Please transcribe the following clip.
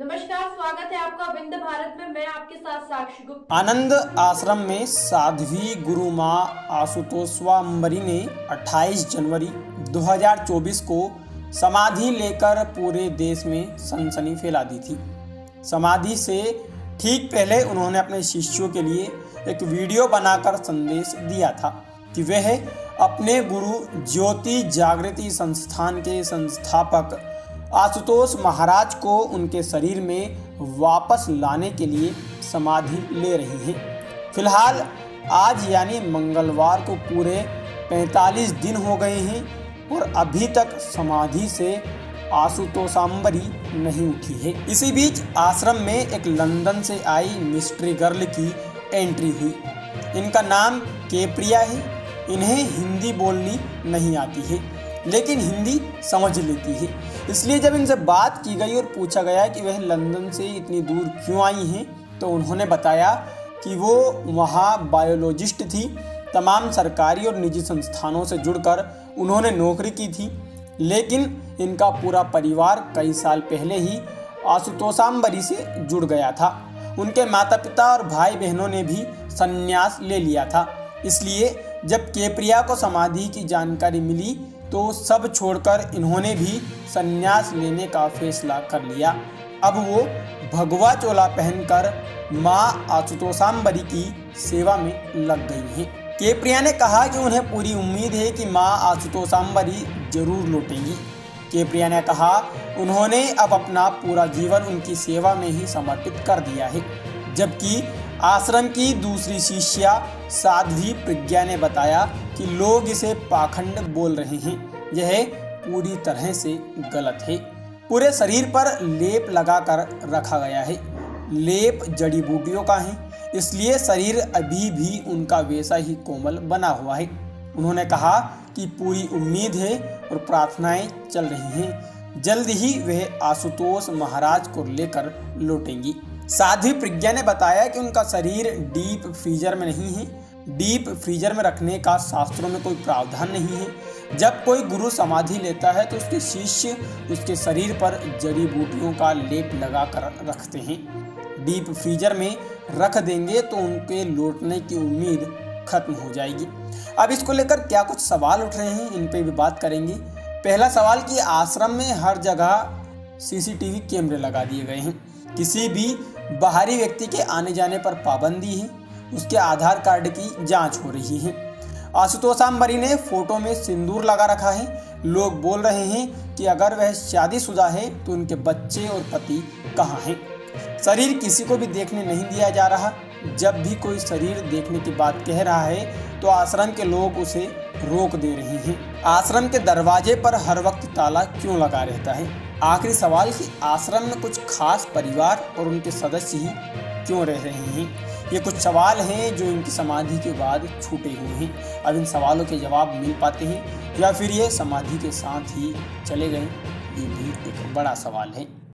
नमस्कार, स्वागत है आपका विंध्य भारत में। मैं आपके साथ साक्षी गुप्ता। आनंद आश्रम में साध्वी गुरु माँ आशुतोषवाम्बरी ने 28 जनवरी 2024 को समाधि लेकर पूरे देश में सनसनी फैला दी थी। समाधि से ठीक पहले उन्होंने अपने शिष्यों के लिए एक वीडियो बनाकर संदेश दिया था कि वह अपने गुरु ज्योति जागृति संस्थान के संस्थापक आशुतोष महाराज को उनके शरीर में वापस लाने के लिए समाधि ले रही हैं। फिलहाल आज यानी मंगलवार को पूरे 45 दिन हो गए हैं और अभी तक समाधि से आशुतोषाम्बरी नहीं उठी है। इसी बीच आश्रम में एक लंदन से आई मिस्ट्री गर्ल की एंट्री हुई। इनका नाम केप्रिया है। इन्हें हिंदी बोलनी नहीं आती है, लेकिन हिंदी समझ लेती है। इसलिए जब इनसे बात की गई और पूछा गया कि वह लंदन से इतनी दूर क्यों आई हैं, तो उन्होंने बताया कि वो वहाँ बायोलॉजिस्ट थी। तमाम सरकारी और निजी संस्थानों से जुड़कर उन्होंने नौकरी की थी, लेकिन इनका पूरा परिवार कई साल पहले ही आशुतोषाम्बरी से जुड़ गया था। उनके माता पिता और भाई बहनों ने भी संन्यास ले लिया था। इसलिए जब केप्रिया को समाधि की जानकारी मिली तो सब छोड़कर इन्होंने भी संन्यास लेने का फैसला कर लिया। अब वो भगवा चोला पहनकर माँ आशुतोषाम्बरी की सेवा में लग गई हैं। केप्रिया ने कहा कि उन्हें पूरी उम्मीद है कि माँ आशुतोषाम्बरी जरूर लौटेंगी। केप्रिया ने कहा उन्होंने अब अपना पूरा जीवन उनकी सेवा में ही समर्पित कर दिया है। जबकि आश्रम की दूसरी शिष्या साध्वी प्रज्ञा ने बताया कि लोग इसे पाखंड बोल रहे हैं। यह पूरी तरह से गलत है। पूरे शरीर पर लेप लगाकर रखा गया है। लेप जड़ी बूटियों का है, इसलिए शरीर अभी भी उनका वैसा ही कोमल बना हुआ है। उन्होंने कहा कि पूरी उम्मीद है और प्रार्थनाएं चल रही हैं। जल्द ही वह आशुतोष महाराज को लेकर लौटेंगी। साध्वी प्रज्ञा ने बताया कि उनका शरीर डीप फ्रीजर में नहीं है। डीप फ्रीजर में रखने का शास्त्रों में कोई प्रावधान नहीं है। जब कोई गुरु समाधि लेता है तो उसके शिष्य उसके शरीर पर जड़ी बूटियों का लेप लगा कर रखते हैं। डीप फ्रीजर में रख देंगे तो उनके लौटने की उम्मीद खत्म हो जाएगी। अब इसको लेकर क्या कुछ सवाल उठ रहे हैं, इन पे भी बात करेंगे। पहला सवाल कि आश्रम में हर जगह सीसीटीवी कैमरे लगा दिए गए हैं। किसी भी बाहरी व्यक्ति के आने जाने पर पाबंदी है। उसके आधार कार्ड की जांच हो रही है। आशुतोषाम्बरी ने फोटो में सिंदूर लगा रखा है। लोग बोल रहे हैं कि अगर वह शादीशुदा है तो उनके बच्चे और पति कहाँ हैं। शरीर किसी को भी देखने नहीं दिया जा रहा। जब भी कोई शरीर देखने की बात कह रहा है तो आश्रम के लोग उसे रोक दे रहे हैं। आश्रम के दरवाजे पर हर वक्त ताला क्यों लगा रहता है। आखिरी सवाल कि आश्रम में कुछ खास परिवार और उनके सदस्य ही क्यों रह रहे हैं। ये कुछ सवाल हैं जो इनकी समाधि के बाद छूटे हुए हैं। अब इन सवालों के जवाब मिल पाते हैं या फिर ये समाधि के साथ ही चले गए, ये भी एक बड़ा सवाल है।